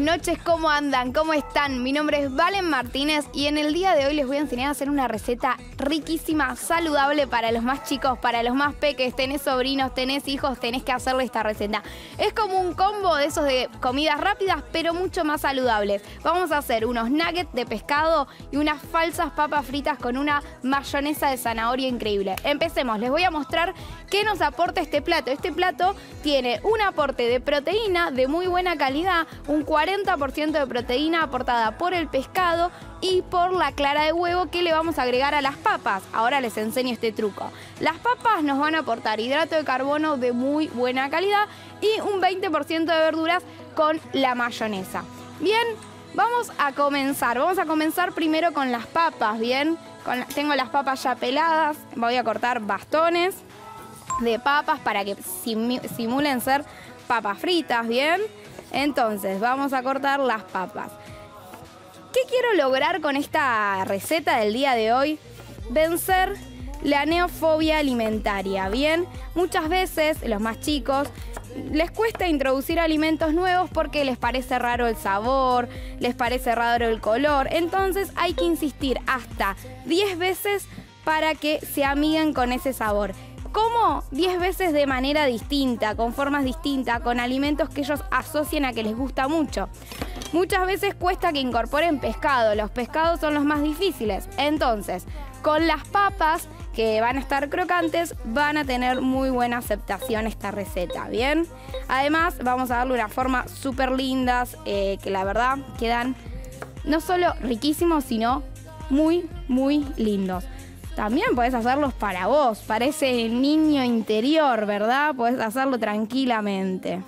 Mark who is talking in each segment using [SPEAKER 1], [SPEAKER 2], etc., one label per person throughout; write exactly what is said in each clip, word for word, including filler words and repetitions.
[SPEAKER 1] noches, ¿cómo andan? ¿Cómo están? Mi nombre es Valen Martínez y en el día de hoy les voy a enseñar a hacer una receta riquísima, saludable para los más chicos, para los más peques. Tenés sobrinos, tenés hijos, tenés que hacerle esta receta. Es como un combo de esos de comidas rápidas, pero mucho más saludables. Vamos a hacer unos nuggets de pescado y unas falsas papas fritas con una mayonesa de zanahoria increíble. Empecemos, les voy a mostrar qué nos aporta este plato. Este plato tiene un aporte de proteína de muy buena calidad, un cuarenta por ciento de proteína aportada por el pescado y por la clara de huevo que le vamos a agregar a las papas. Ahora les enseño este truco. Las papas nos van a aportar hidrato de carbono de muy buena calidad y un veinte por ciento de verduras con la mayonesa. Bien, vamos a comenzar. Vamos a comenzar primero con las papas, ¿bien? Con la, tengo las papas ya peladas. Voy a cortar bastones de papas para que sim, simulen ser papas fritas, ¿bien? Entonces, vamos a cortar las papas. ¿Qué quiero lograr con esta receta del día de hoy? Vencer la neofobia alimentaria, ¿bien? Muchas veces, los más chicos, les cuesta introducir alimentos nuevos porque les parece raro el sabor, les parece raro el color. Entonces, hay que insistir hasta diez veces para que se amiguen con ese sabor. ¿Cómo? diez veces de manera distinta, con formas distintas, con alimentos que ellos asocian a que les gusta mucho. Muchas veces cuesta que incorporen pescado, los pescados son los más difíciles. Entonces, con las papas, que van a estar crocantes, van a tener muy buena aceptación esta receta, ¿bien? Además, vamos a darle una forma súper lindas, eh, que la verdad quedan no solo riquísimos, sino muy, muy lindos. También podés hacerlos para vos, para ese niño interior, ¿verdad? Podés hacerlo tranquilamente.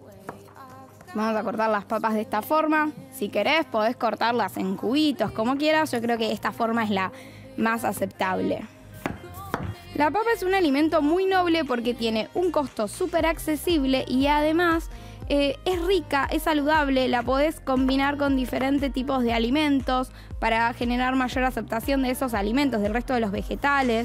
[SPEAKER 1] Vamos a cortar las papas de esta forma. Si querés, podés cortarlas en cubitos, como quieras. Yo creo que esta forma es la más aceptable. La papa es un alimento muy noble porque tiene un costo súper accesible y además eh, es rica, es saludable. La podés combinar con diferentes tipos de alimentos para generar mayor aceptación de esos alimentos, del resto de los vegetales.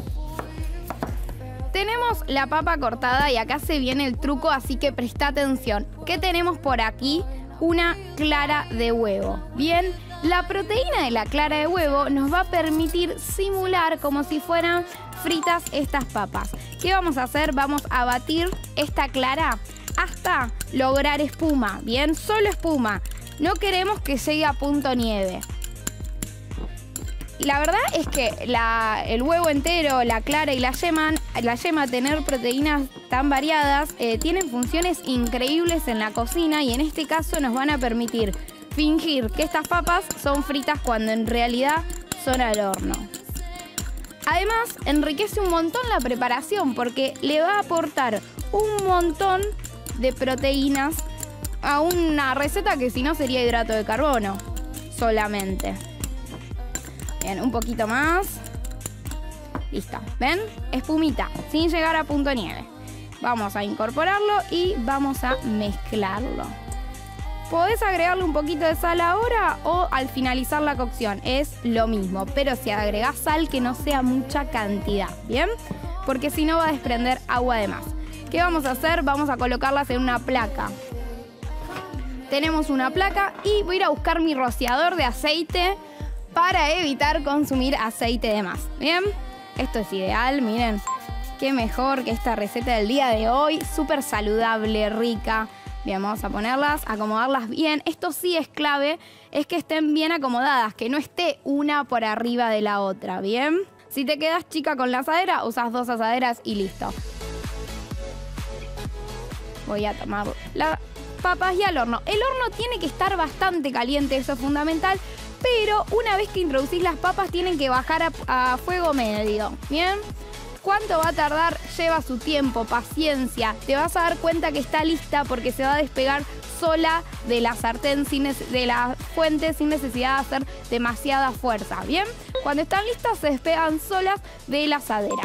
[SPEAKER 1] Tenemos la papa cortada y acá se viene el truco, así que presta atención. ¿Qué tenemos por aquí? Una clara de huevo. Bien, la proteína de la clara de huevo nos va a permitir simular como si fueran fritas estas papas. ¿Qué vamos a hacer? Vamos a batir esta clara hasta lograr espuma. Bien, solo espuma. No queremos que llegue a punto nieve. La verdad es que la, el huevo entero, la clara y la yema, la yema, tener proteínas tan variadas, eh, tienen funciones increíbles en la cocina y en este caso nos van a permitir fingir que estas papas son fritas cuando en realidad son al horno. Además, enriquece un montón la preparación porque le va a aportar un montón de proteínas a una receta que si no sería hidrato de carbono solamente. Bien, un poquito más. Listo, ¿ven? Espumita, sin llegar a punto nieve. Vamos a incorporarlo y vamos a mezclarlo. Podés agregarle un poquito de sal ahora o al finalizar la cocción. Es lo mismo, pero si agregás sal que no sea mucha cantidad, ¿bien? Porque si no va a desprender agua de más. ¿Qué vamos a hacer? Vamos a colocarlas en una placa. Tenemos una placa y voy a ir a buscar mi rociador de aceite para evitar consumir aceite de más. Bien, esto es ideal, miren, qué mejor que esta receta del día de hoy, súper saludable, rica. Bien, vamos a ponerlas, acomodarlas bien. Esto sí es clave, es que estén bien acomodadas, que no esté una por arriba de la otra, ¿bien? Si te quedas chica con la asadera, usas dos asaderas y listo. Voy a tomar las papas y al horno. El horno tiene que estar bastante caliente, eso es fundamental. Pero una vez que introducís las papas tienen que bajar a, a fuego medio, ¿bien? ¿Cuánto va a tardar? Lleva su tiempo, paciencia. Te vas a dar cuenta que está lista porque se va a despegar sola de la sartén, sin de la fuente, sin necesidad de hacer demasiada fuerza, ¿bien? Cuando están listas se despegan solas de la asadera.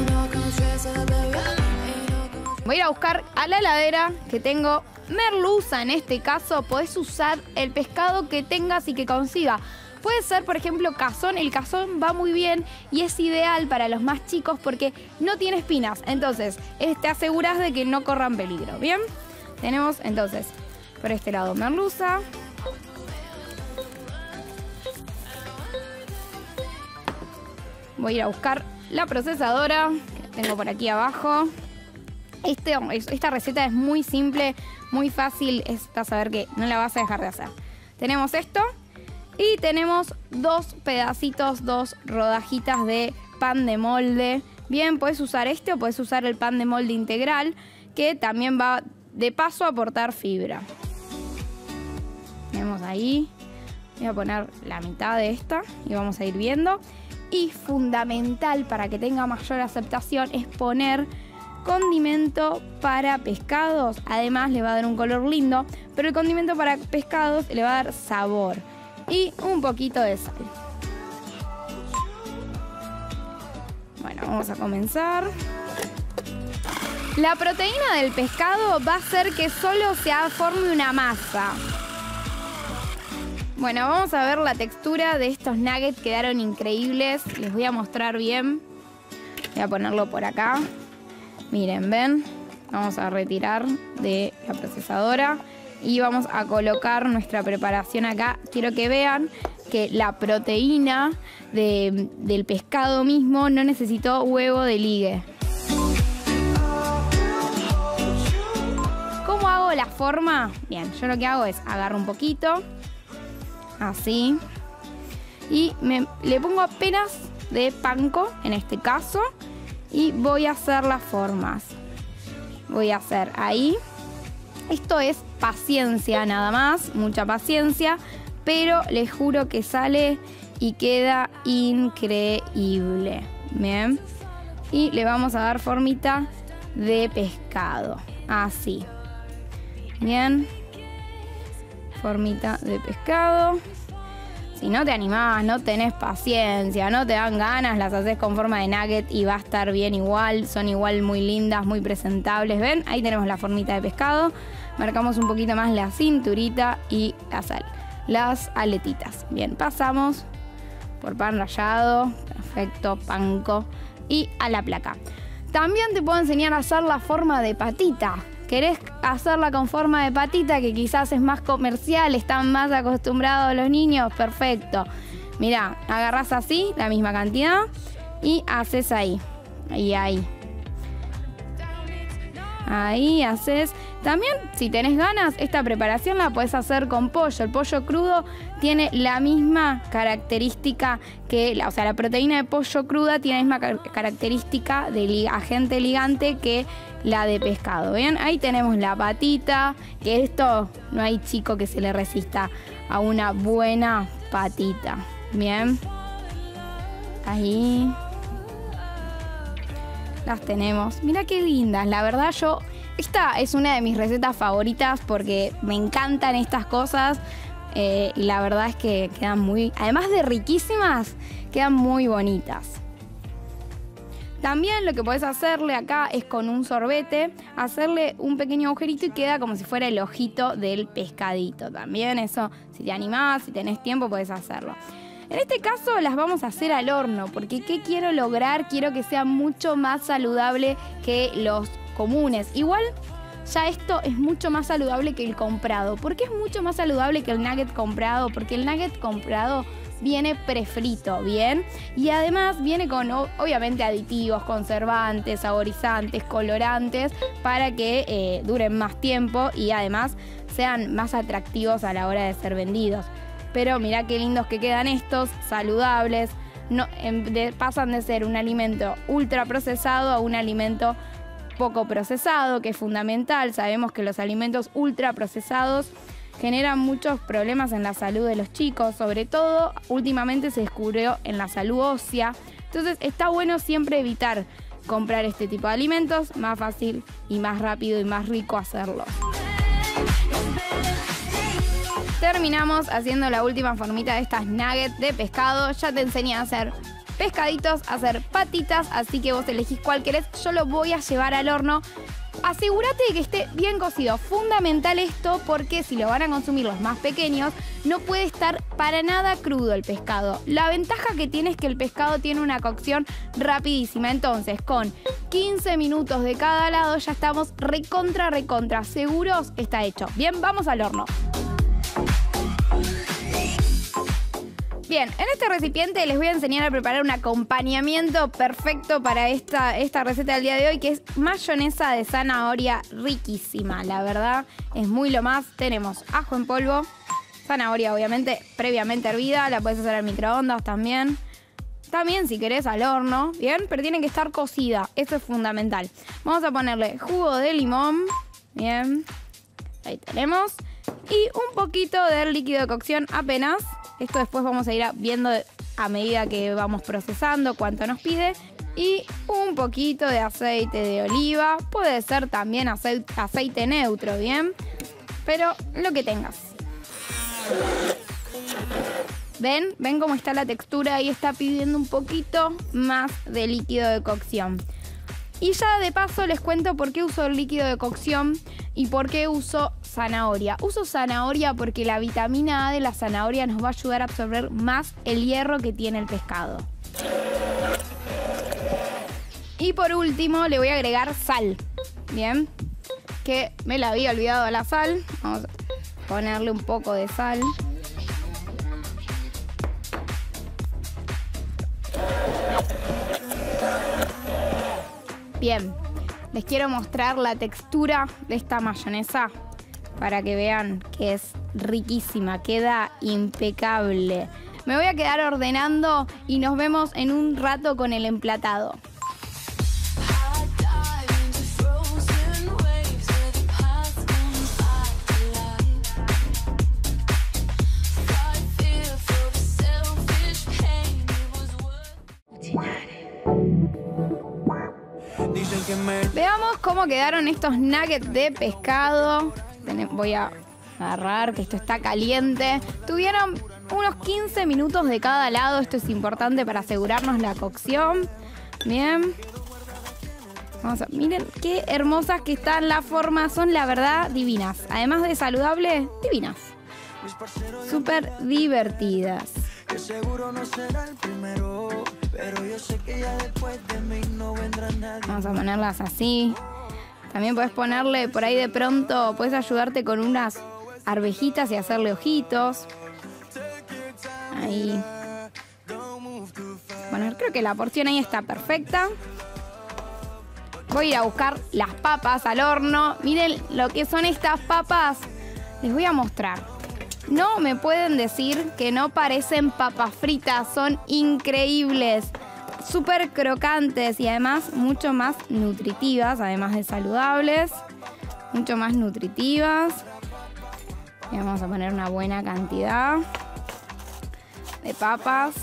[SPEAKER 1] Voy a ir a buscar a la heladera que tengo merluza en este caso. Podés usar el pescado que tengas y que consiga. Puede ser, por ejemplo, cazón. El cazón va muy bien y es ideal para los más chicos porque no tiene espinas. Entonces, te aseguras de que no corran peligro, ¿bien? Tenemos, entonces, Por este lado merluza. Voy a ir a buscar la procesadora que tengo por aquí abajo. Este, esta receta es muy simple, muy fácil. Es para saber que no la vas a dejar de hacer. Tenemos esto y tenemos dos pedacitos, dos rodajitas de pan de molde. Bien, puedes usar este o puedes usar el pan de molde integral, que también va de paso a aportar fibra. Tenemos ahí. Voy a poner la mitad de esta y vamos a ir viendo. Y fundamental para que tenga mayor aceptación es poner condimento para pescados. Además le va a dar un color lindo, pero el condimento para pescados le va a dar sabor. Y un poquito de sal. Bueno, vamos a comenzar. La proteína del pescado va a hacer que solo se forme una masa. Bueno, vamos a ver la textura de estos nuggets. Quedaron increíbles. Les voy a mostrar bien. Voy a ponerlo por acá. Miren, ¿ven? Vamos a retirar de la procesadora y vamos a colocar nuestra preparación acá. Quiero que vean que la proteína de, del pescado mismo no necesitó huevo de ligue. ¿Cómo hago la forma? Bien, yo lo que hago es agarro un poquito, así, y me, le pongo apenas de panko, en este caso, y voy a hacer las formas. Voy a hacer ahí. Esto es paciencia nada más, mucha paciencia, pero les juro que sale y queda increíble. Bien. Y le vamos a dar formita de pescado, así. Bien. Formita de pescado. Si no te animás, no tenés paciencia, no te dan ganas, las haces con forma de nugget y va a estar bien igual. Son igual muy lindas, muy presentables. ¿Ven? Ahí tenemos la formita de pescado. Marcamos un poquito más la cinturita y la sal. Las aletitas. Bien, pasamos por pan rallado. Perfecto, panko. Y a la placa. También te puedo enseñar a hacer la forma de patita. ¿Querés hacerla con forma de patita, que quizás es más comercial, están más acostumbrados los niños? Perfecto. Mirá, agarrás así, la misma cantidad, y haces ahí. Y ahí. Ahí haces. También, si tenés ganas, esta preparación la puedes hacer con pollo. El pollo crudo tiene la misma característica que, o sea, la proteína de pollo cruda tiene la misma característica de agente ligante que la de pescado. ¿Bien? Ahí tenemos la patita, que esto no hay chico que se le resista a una buena patita. Bien. Ahí. Las tenemos. Mira qué lindas. La verdad, yo... Esta es una de mis recetas favoritas porque me encantan estas cosas. Eh, y la verdad es que quedan muy... Además de riquísimas, quedan muy bonitas. También lo que podés hacerle acá es con un sorbete, hacerle un pequeño agujerito y queda como si fuera el ojito del pescadito. También eso, si te animás, si tenés tiempo, podés hacerlo. En este caso las vamos a hacer al horno, porque ¿qué quiero lograr? Quiero que sea mucho más saludable que los comunes. Igual ya esto es mucho más saludable que el comprado. ¿Por qué es mucho más saludable que el nugget comprado? Porque el nugget comprado viene prefrito, ¿bien? Y además viene con, obviamente, aditivos, conservantes, saborizantes, colorantes, para que eh, duren más tiempo y además sean más atractivos a la hora de ser vendidos. Pero mirá qué lindos que quedan estos, saludables. No, en, de, pasan de ser un alimento ultra procesado a un alimento poco procesado, que es fundamental. Sabemos que los alimentos ultra procesados generan muchos problemas en la salud de los chicos, sobre todo últimamente se descubrió en la salud ósea. Entonces está bueno siempre evitar comprar este tipo de alimentos, más fácil y más rápido y más rico hacerlo. Terminamos haciendo la última formita de estas nuggets de pescado. Ya te enseñé a hacer pescaditos, a hacer patitas, así que vos elegís cuál querés. Yo lo voy a llevar al horno Asegúrate de que esté bien cocido. Fundamental esto porque si lo van a consumir los más pequeños, no puede estar para nada crudo el pescado. La ventaja que tiene es que el pescado tiene una cocción rapidísima. Entonces, con quince minutos de cada lado ya estamos recontra, recontra seguros está hecho. Bien, vamos al horno. Bien, en este recipiente les voy a enseñar a preparar un acompañamiento perfecto para esta, esta receta del día de hoy, que es mayonesa de zanahoria riquísima. La verdad, es muy lo más. Tenemos ajo en polvo, zanahoria obviamente previamente hervida, la puedes hacer al microondas también. También si querés al horno, bien, pero tiene que estar cocida, eso es fundamental. Vamos a ponerle jugo de limón, bien, ahí tenemos. Y un poquito del líquido de cocción apenas. Esto después vamos a ir viendo a medida que vamos procesando cuánto nos pide. Y un poquito de aceite de oliva. Puede ser también aceite, aceite neutro, ¿bien? Pero lo que tengas. ¿Ven? ¿Ven cómo está la textura? Ahí está pidiendo un poquito más de líquido de cocción. Y ya de paso les cuento por qué uso el líquido de cocción y por qué uso zanahoria. Uso zanahoria porque la vitamina A de la zanahoria nos va a ayudar a absorber más el hierro que tiene el pescado. Y por último le voy a agregar sal. Bien, que me la había olvidado la sal. Vamos a ponerle un poco de sal. Bien, les quiero mostrar la textura de esta mayonesa para que vean que es riquísima, queda impecable. Me voy a quedar ordenando y nos vemos en un rato con el emplatado. Veamos cómo quedaron estos nuggets de pescado. Voy a agarrar que esto está caliente. Tuvieron unos quince minutos de cada lado. Esto es importante para asegurarnos la cocción. Bien. Vamos a, miren qué hermosas que están las formas. Son la verdad divinas. Además de saludables, divinas. Súper divertidas. Que seguro no será el primero, pero yo sé que ya después de mí no vendrá nadie. Vamos a ponerlas así. También puedes ponerle por ahí de pronto, puedes ayudarte con unas arvejitas y hacerle ojitos. Ahí. Bueno, creo que la porción ahí está perfecta. Voy a ir a buscar las papas al horno. Miren lo que son estas papas. Les voy a mostrar. No me pueden decir que no parecen papas fritas, son increíbles, súper crocantes y además mucho más nutritivas, además de saludables, mucho más nutritivas. Y vamos a poner una buena cantidad de papas.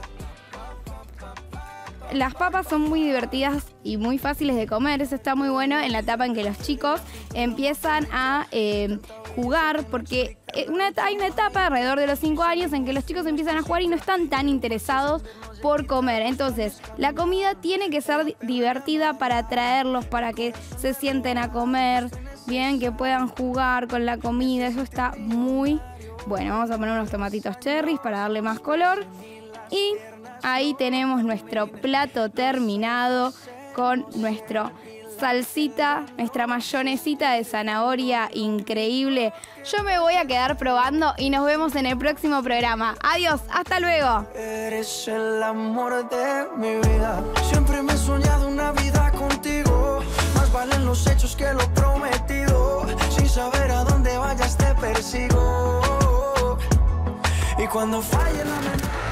[SPEAKER 1] Las papas son muy divertidas y muy fáciles de comer, eso está muy bueno en la etapa en que los chicos empiezan a eh, jugar, porque una, hay una etapa alrededor de los cinco años en que los chicos empiezan a jugar y no están tan interesados por comer. Entonces, la comida tiene que ser divertida para atraerlos, para que se sienten a comer, bien, que puedan jugar con la comida, eso está muy bueno. Vamos a poner unos tomatitos cherries para darle más color y ahí tenemos nuestro plato terminado con nuestro salsita, nuestra mayonesita de zanahoria increíble. Yo me voy a quedar probando y nos vemos en el próximo programa. Adiós, hasta luego.
[SPEAKER 2] Eres el amor de mi vida. Siempre me he soñado una vida contigo. Más valen los hechos que lo prometido. Sin saber a dónde vayas te persigo. Y cuando falle la mente